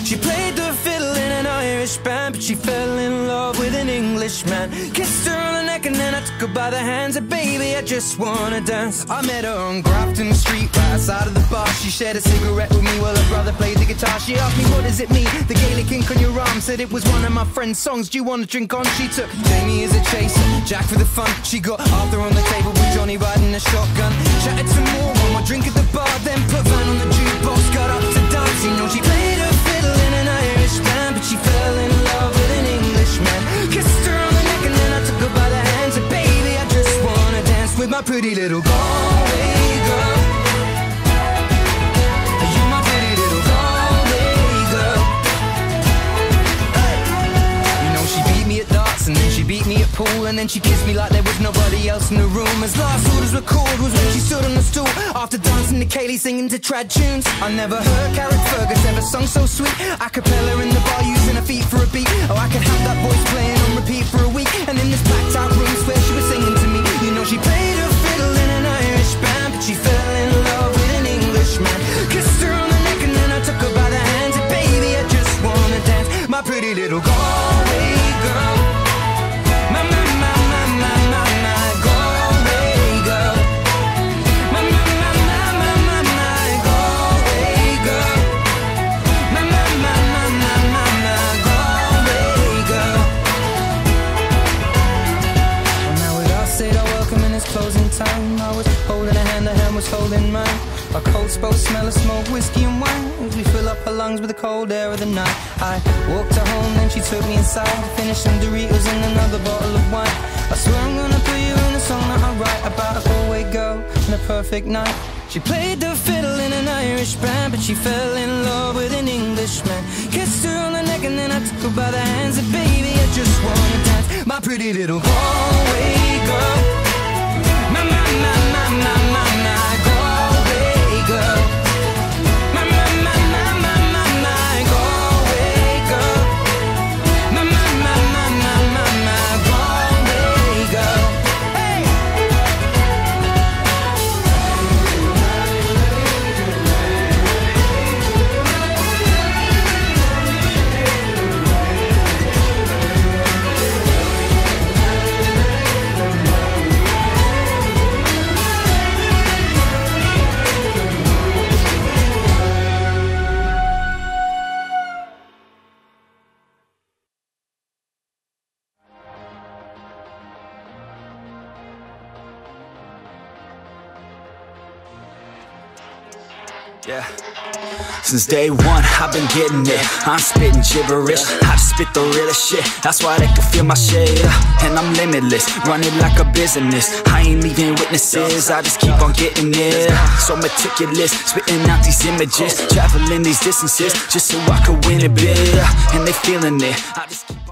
She played the fiddle in an Irish band, but she fell in love with an Englishman. Kissed her on the neck and then I took her by the hands. And baby, I just wanna dance. I met her on Grafton Street, right outside of the bar. She shared a cigarette with me while her brother played the guitar. She asked me, what does it mean? The Gaelic ink on your arm. Said it was one of my friend's songs. Do you want to drink on? She took Jamie as a chaser, Jack for the fun. She got Arthur on the table with Johnny riding a shotgun. Chatted some more, one more drink at the bar, then put Van on the jukebox, got up to dance. You know she played a fiddle in an Irish band, but she fell in love with an Englishman. Kissed her on the neck and then I took her by the hands. And baby, I just wanna dance with my pretty little Galway girl. You my pretty little Galway girl. You know she beat me at darts and then she beat me at pool, and then she kissed me like there was nobody else in the room. As last orders were called was when she stood on the stool, after dancing to Kaylee singing to trad tunes. I never heard Carrick Fergus ever sung so sweet. A cappella in the bar using her feet for a beat. Oh, I could have that voice playing on repeat for a week. And in this blacked out room swear she was singing to me. You know she played a fiddle in an Irish band, but she fell in love with an Englishman. Kissed her on the neck and then I took her by the hands. And baby, I just wanna dance, my pretty little Galway girl. My Galway girl. My Galway girl. My Galway girl. Well, now we all said our welcome and it's closing time. I was holding her hand was holding mine. Our coats both smell of smoke, whiskey and wine, as we fill up her lungs with the cold air of the night. I walked her home, then she took me inside to finish some Doritos and another bottle of wine. I swear I'm gonna put you in a song that I write about a Galway girl and a perfect night. She played the fiddle in an Irish band, but she fell in love with an Englishman. Kissed her on the neck and then I took her by the hands. And baby, I just wanna dance, my pretty little Galway girl. My Galway girl. My Galway girl. My Galway girl. Hey! Yeah. Since day one, I've been getting it. I'm spitting gibberish, I just spit the realest shit. That's why they can feel my shit, and I'm limitless, running like a business. I ain't leaving witnesses, I just keep on getting it. So meticulous, spitting out these images, traveling these distances, just so I can win it big. And they feeling it, I just keep